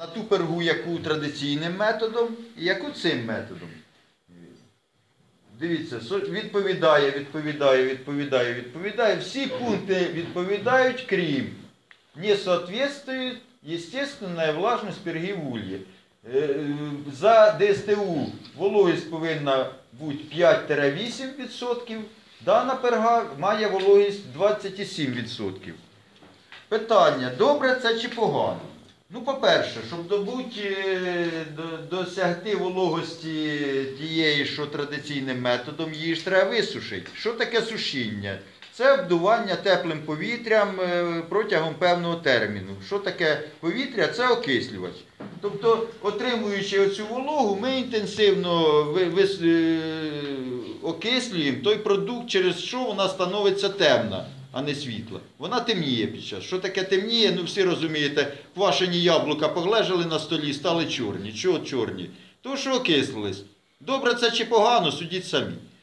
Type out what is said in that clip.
На ту пергу, яку традиційним методом і яку цим методом. Дивіться, відповідає. Всі пункти відповідають, крім не соответствует естественная влажність перги в ульї. За ДСТУ вологість повинна бути 5-8%, дана перга має вологість 27%. Питання, добре це чи погано? Ну, по-перше, щоб досягти вологості тієї, що традиційним методом, її ж треба висушити. Що таке сушіння? Це обдування теплим повітрям протягом певного терміну. Що таке повітря? Це окислювач. Тобто, отримуючи оцю вологу, ми інтенсивно окислюємо той продукт, через що вона становиться темна, а не світла. Вона темніє під час. Що таке темніє? Ну, всі розумієте, квашені яблука поглежали на столі, стали чорні. Чого чорні? Тому що окислились. Добре це чи погано, судіть самі.